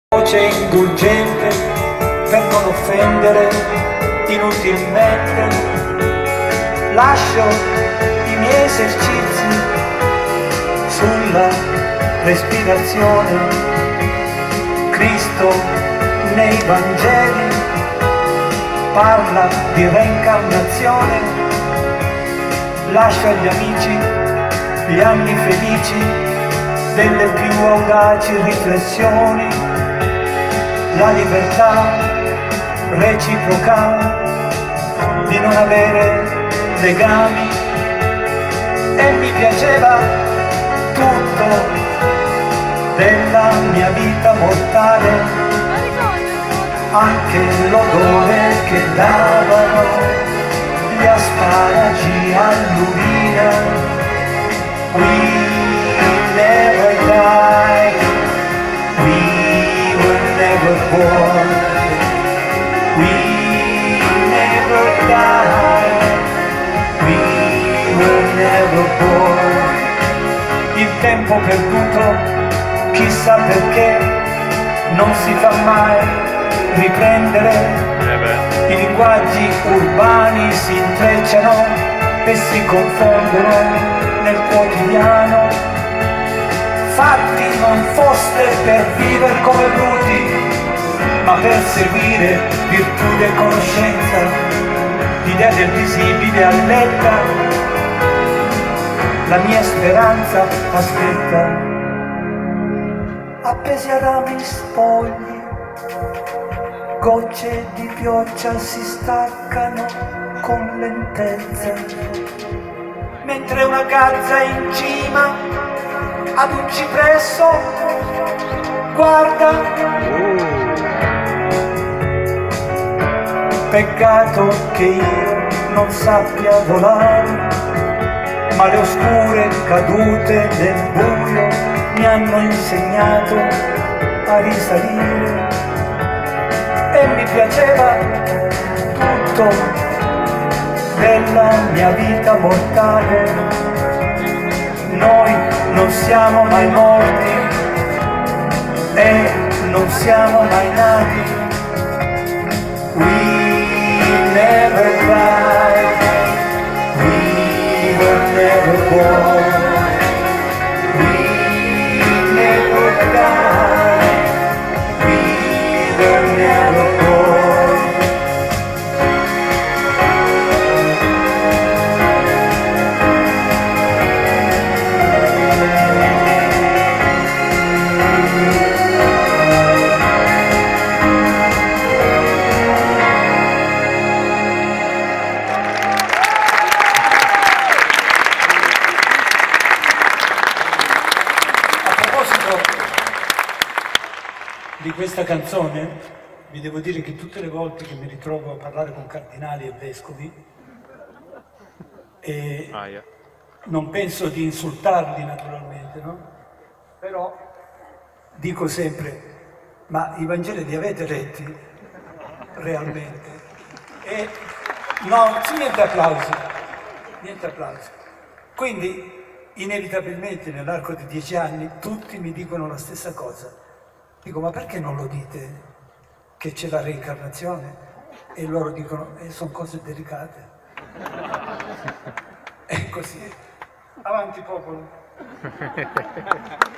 Voce indulgente per non offendere inutilmente, lascio i miei esercizi sulla respirazione. Cristo nei Vangeli parla di reincarnazione, lascio agli amici gli anni felici delle più audaci riflessioni. La libertà reciproca di non avere legami, e mi piaceva tutto della mia vita mortale, anche l'odore che davano gli asparagi all'urina. We never die, we were never born, we never die, we were never born. Il tempo perduto, chissà perché, non si fa mai riprendere. I linguaggi urbani si intrecciano e si confondono nel quotidiano. Fatti non foste per vivere come bruti, ma per seguire virtù e conoscenza. L'idea del visibile alletta, la mia speranza aspetta. Appesi a rami spogli, gocce di pioggia si staccano con lentezza, mentre una garza in cima ad un cipresso guarda. Peccato che io non sappia volare, ma le oscure cadute del buio mi hanno insegnato a risalire. E mi piaceva tutto della mia vita mortale. Noi non siamo mai morti e non siamo mai nati. We never die, we were never born, we never die, we were never born. Di questa canzone vi devo dire che tutte le volte che mi ritrovo a parlare con cardinali e vescovi non penso di insultarli naturalmente, no? Però dico sempre: ma i Vangeli li avete letti realmente? E no, niente applausi, niente applausi. Quindi inevitabilmente nell'arco di 10 anni tutti mi dicono la stessa cosa. Dico: ma perché non lo dite che c'è la reincarnazione? E loro dicono: sono cose delicate. È così. Avanti popolo.